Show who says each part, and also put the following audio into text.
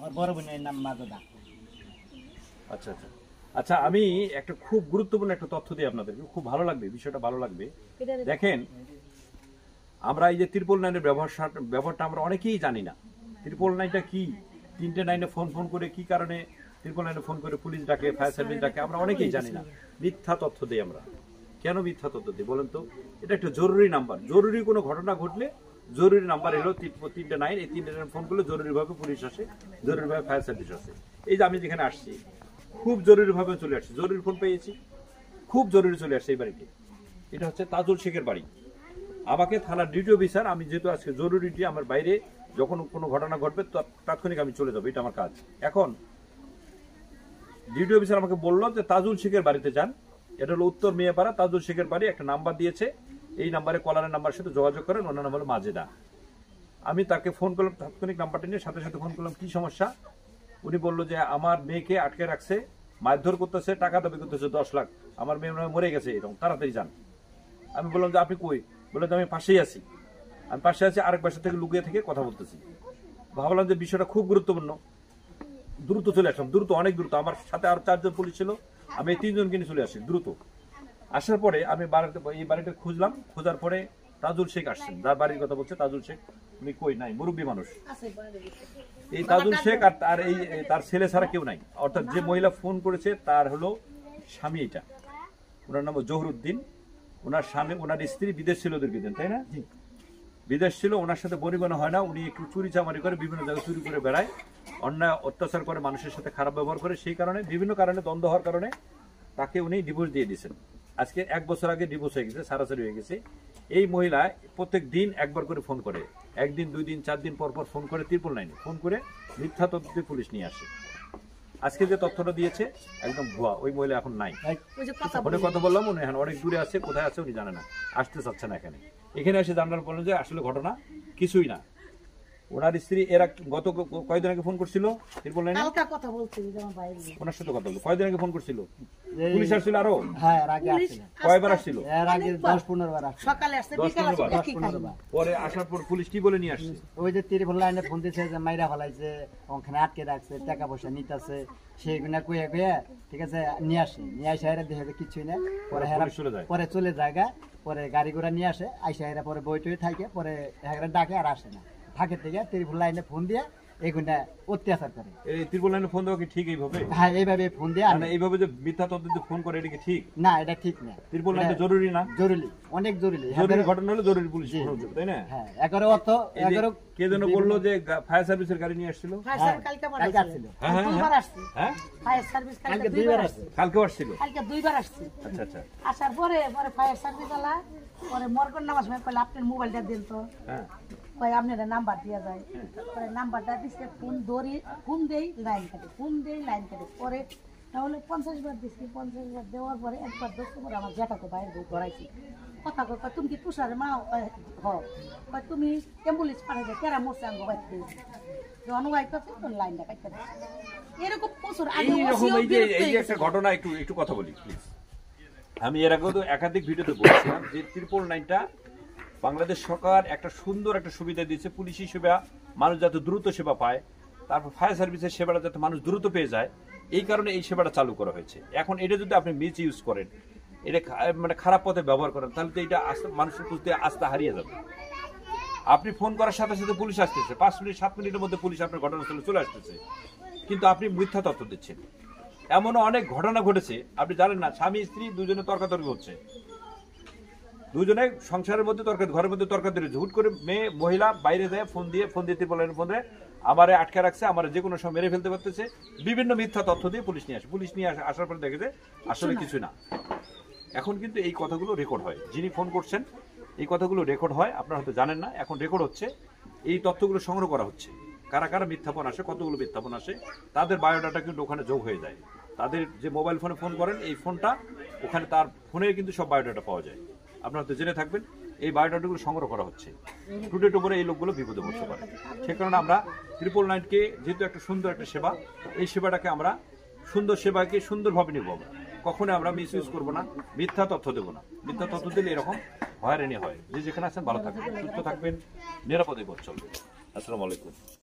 Speaker 1: বড় বোনের নাম মাজদা।
Speaker 2: আচ্ছা আচ্ছা আচ্ছা, আমি একটা খুব গুরুত্বপূর্ণ একটা তথ্য দিই আপনাদেরকে, খুব ভালো লাগবে, বিষয়টা ভালো লাগবে। দেখেন, আমরা এই যে 999-এর ব্যবহারটা আমরা অনেকেই জানি না। 999টা কি, 3টে 9-এ ফোন করে কি কারণে 999-এ ফোন করে পুলিশ ডাকে, ফায়ার সার্ভিস ডাকে, আমরা অনেকেই জানি না। মিথ্যা তথ্য দিই আমরা। কেন মিথ্যা তথ্য দিই বলেন তো? এটা একটা জরুরি নাম্বার, জরুরি কোনো ঘটনা ঘটলে জরুরি নাম্বার এলো 3টে 9, এই 3টে 9 ফোন করলে জরুরিভাবে পুলিশ আসে, জরুরিভাবে ফায়ার সার্ভিস আসে। এই যে আমি যেখানে আসছি খুব জরুরিভাবে চলে আসছি, জরুরি ফোন পেয়েছি, খুব জরুরি চলে আসছে এই বাড়িতে। এটা হচ্ছে তাজুল শেখের বাড়ি। আমাকে থানার ডিউটি অফিসার, আমি যেহেতু আজকে জরুরি, আমার বাইরে যখন কোনো ঘটনা ঘটবে তাৎক্ষণিক আমি চলে যাবো, এটা আমার কাজ। এখন ডিউটি অফিসার আমাকে বললো যে তাজুল শেখের বাড়িতে যান, এটা হলো উত্তর মিয়াপাড়া, তাজুল শেখের বাড়ি, একটা নাম্বার দিয়েছে, এই নাম্বারে কলারের নাম্বারের সাথে যোগাযোগ করেন, ওনার নাম হলো মাজেদা। আমি তাকে ফোন করলাম, তাৎক্ষণিক নাম্বারটা নিয়ে সাথে সাথে ফোন করলাম, কি সমস্যা? উনি বললো যে আমার মেয়েকে আটকে রাখছে, মারধর করতেছে, টাকা দাবি করতেছে 10 লাখ, আমার মেয়ে মরে গেছে, এরকম তাড়াতাড়ি যান। আমি বললাম যে আপনি কই? বললো যে আমি পাশেই আছি। আমি পাশে আছি, আরেক বাসা থেকে লুকিয়ে থেকে কথা বলতেছি। ভাবলাম যে বিষয়টা খুব গুরুত্বপূর্ণ, দ্রুত চলে আসলাম, দ্রুত, অনেক দ্রুত। আমার সাথে আরো 4 জন পুলিশ ছিল, আমি এই 3 জনকে নিয়ে চলে আসি দ্রুত। আসার পরে আমি এই বাড়িটা খুঁজলাম, খোঁজার পরে তাজুল শেখ আসছেন, যার বাড়ির কথা বলছে তাজুল শেখ, উনি কই নাই, মুরব্বী মানুষ। এই তাজুল শেখ আর এই তার ছেলে ছাড়া কেউ নাই, অর্থাৎ যে মহিলা ফোন করেছে তার হলো স্বামী, এটা ওনার নাম জহুরুদ্দিন। ওনার স্বামী, ওনার স্ত্রী বিদেশ ছিল দীর্ঘদিন, তাই না? বিদেশ ছিল, ওনার সাথে পরিমাণ হয় না, উনি একটু চুরি চামারি করে, বিভিন্ন জায়গায় চুরি করে বেড়ায়, অন্যায় অত্যাচার করে, মানুষের সাথে খারাপ ব্যবহার করে। সেই কারণে বিভিন্ন কারণে দ্বন্দ্ব হওয়ার কারণে তাকে উনি ডিভোর্স দিয়ে দিয়েছেন। আজকে 1 বছর আগে ডিভোর্স হয়ে গেছে, সারাসারি হয়ে গেছে। এই মহিলা প্রত্যেক দিন একবার করে ফোন করে, 1 দিন 2 দিন 4 দিন পর পর ফোন করে, 999 ফোন করে মিথ্যা তথ্যে পুলিশ নিয়ে আসে। আজকে যে তথ্যটা দিয়েছে একদম ভুয়া, ওই মহিলা এখন নাই। ফোনে কথা বললাম, উনি এখন অনেক দূরে আছে, কোথায় আছে উনি জানে না, আসতে চাচ্ছে না এখানে। এখানে এসে জানার বললেন যে আসলে ঘটনা কিছুই না। ওনার স্ত্রী এরা গত কয়দিন আগে ফোন করছিল, ওনার সাথে কথা বলতো, কয়দিন আগে ফোন করছিল, পুলিশ আসছিল আরো।
Speaker 1: হ্যাঁ, এর আগে আসছিল।
Speaker 2: কয়বার আসছিল?
Speaker 1: এর আগে 10-15 বার আসছিল।
Speaker 3: সকালে আসছে, বিকালে আসছে,
Speaker 1: 10-15 বার।
Speaker 2: পরে আসার পর পুলিশ কি বলে নিয়ে আসছে?
Speaker 1: ওই যে টেলিফোন লাইনে ফোন দিয়েছে যে মাইরা ফেলাইছে, ওখানে আটকে রাখছে, টাকা পয়সা নিতেছে, সেইগুলা কইয়া ঠিক আছে নিয়ে আসে, নিয়ে আসে এরা দেখে কিছুই না, পরে পরে চলে যায়, পরে গাড়ি ঘোড়া নিয়ে আসে, আইসা এরা পরে বই টই থাকে, পরে এরা ডাকে আর আসে না, থাকে থেকে টেলিফোন লাইনে ফোন দিয়ে এগুলা অত্যাচার করে।
Speaker 2: এই ত্রিপল লাইনে ফোন দেওয়া কি ঠিক এইভাবে?
Speaker 1: হ্যাঁ, এইভাবে ফোন দিয়ে,
Speaker 2: মানে এইভাবে যে মিথ্যা তথ্যে ফোন করে, এটা কি ঠিক
Speaker 1: না? এটা ঠিক না।
Speaker 2: ত্রিপল লাইনে জরুরি না?
Speaker 1: জরুরি, অনেক জরুরি।
Speaker 2: জরুরি ঘটনা হলে জরুরি পুলিশ ফোন হবে, তাই না?
Speaker 1: হ্যাঁ, 11
Speaker 2: কে যেন বললো যে ফায়ার সার্ভিসের গাড়ি নিয়ে আসছিল,
Speaker 3: ফায়ার সার্ভিস কালকে আসছিল।
Speaker 2: হ্যাঁ
Speaker 3: দুইবার আসছে।
Speaker 2: হ্যাঁ,
Speaker 3: ফায়ার সার্ভিস
Speaker 1: কালকে 2 বার আসছে।
Speaker 2: কালকেও আসছিল।
Speaker 3: কালকে 2 বার আসছে।
Speaker 2: আচ্ছা আচ্ছা,
Speaker 3: আসার পরে ফায়ার সার্ভিস वाला পরে মরগন নামাজ সময় কইলা আপনার মোবাইলটা দেন তো।
Speaker 2: হ্যাঁ,
Speaker 3: কই আপনার নাম্বার দিয়া যায়, পরে নাম্বারটা দিছে, ফোন দেই লাইন কাটে, পরে তাহলে 50 বার দিছি, 50 বার দেওয়ার পরে একবার 10 বার আমার জ্যাঠাকে বাইরে দিয়ে ধরাইছি। কথা কই তুমি কি তুষারে মা? কই তুমি অ্যাম্বুলেন্স পাঠাইবে, কেরা মরছে আঙ্গ বাইতে লাইনটা কাটতে দেয়। এরকম প্রচুর আগে
Speaker 2: এইরকম এই যে একটা ঘটনা, একটু কথা বলি প্লিজ। আমি এর আগেও তো একাধিক ভিডিওতে বলেছিলাম যে 999টা বাংলাদেশ সরকার একটা সুন্দর একটা সুবিধা দিয়েছে, পুলিশি সেবা মানুষ যাতে দ্রুত সেবা পায়, তারপর ফায়ার সার্ভিসের সেবাটা যাতে মানুষ দ্রুত পেয়ে যায়, এই কারণে এই সেবাটা চালু করা হয়েছে। এখন এটা যদি আপনি মিস ইউজ করেন, এটা মানে খারাপ পথে ব্যবহার করেন, তাহলে তো এটা মানুষের প্রতি আস্থা হারিয়ে যাবে। আপনি ফোন করার সাথে সাথে পুলিশ আসতেছে, 5 মিনিট 7 মিনিটের মধ্যে পুলিশ আপনার ঘটনাস্থলে চলে আসতেছে, কিন্তু আপনি মিথ্যা তথ্য দিচ্ছেন। এমনও অনেক ঘটনা ঘটেছে, আপনি জানেন না, স্বামী স্ত্রী দুজনে তর্কাতর্কি হচ্ছে, দুজনে সংসারের মধ্যে ঘরের মধ্যে তর্কাতর্কি হচ্ছে, হুট করে মহিলা বাইরে যায়, ফোন দিয়ে বলেন, ফোন দিয়ে আমারে আটকে রাখছে, আমার যে কোনো সময় মেরে ফেলতে পারতেছে, বিভিন্ন মিথ্যা তথ্য দিয়ে পুলিশ নিয়ে আসার পরে দেখে যে আসলে কিছু না। এখন কিন্তু এই কথাগুলো রেকর্ড হয়, যিনি ফোন করছেন এই কথাগুলো রেকর্ড হয়, আপনারা হয়তো জানেন না, এখন রেকর্ড হচ্ছে, এই তথ্যগুলো সংগ্রহ করা হচ্ছে, কারা কারা মিথ্যাপন আসে, কতগুলো মিথ্যাপন আসে, তাদের বায়োডাটা কিন্তু ওখানে যোগ হয়ে যায়। তাদের যে মোবাইল ফোনে ফোন করেন, এই ফোনটা ওখানে তার ফোনে কিন্তু সব বায়োডাটা পাওয়া যায়। আপনারা তো জেনে থাকবেন, এই বায়োডাটাগুলো সংগ্রহ করা হচ্ছে, টুডে টুপরে এই লোকগুলো বিপদে পড়তে পারে। সে কারণে আমরা 999কে যেহেতু একটা সুন্দর একটা সেবা, এই সেবাটাকে আমরা সুন্দর সেবাকে সুন্দরভাবে নেব, কখনো আমরা মিস ইউজ করবো না, মিথ্যা তথ্য দেবো না। মিথ্যা তথ্য দিলে এরকম হয়রানি হয়। যে যেখানে আছেন ভালো থাকবেন, সুস্থ থাকবেন, নিরাপদে পথ চলবেন। আসসালামু আলাইকুম।